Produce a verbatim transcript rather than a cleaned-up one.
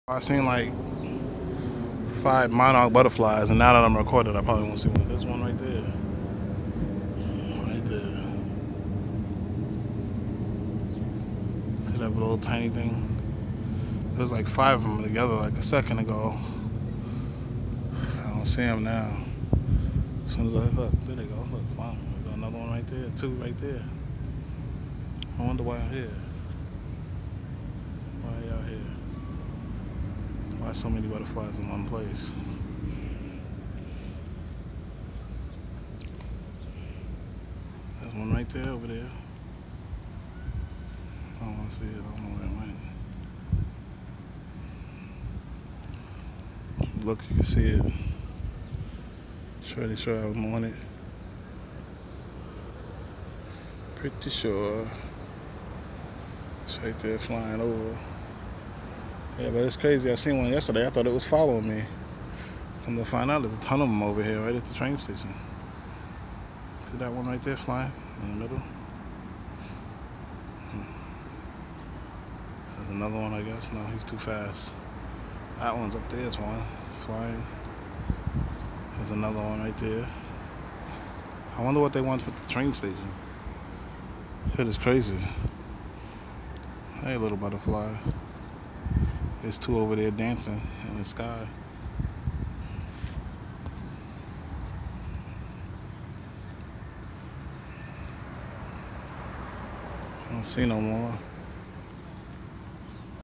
I seen like five monarch butterflies, and now that I'm recording, I probably won't see one. There's one right there. Right there. See that little tiny thing? There's like five of them together like a second ago. I don't see them now. As soon as I look, there they go. Look, wow. There's another one right there. Two right there. I wonder why I'm here. Why y'all here? Why so many butterflies in one place? There's one right there over there. I don't want to see it. I don't know where it went. Look, you can see it. Pretty sure I was on it. Pretty sure. It's right there flying over. Yeah, but it's crazy. I seen one yesterday. I thought it was following me. Come to find out, there's a ton of them over here, right at the train station. See that one right there flying in the middle? There's another one, I guess. No, he's too fast. That one's up there. There's one flying. There's another one right there. I wonder what they want for the train station. Shit is crazy. Hey, little butterfly. There's two over there dancing in the sky. I don't see no more.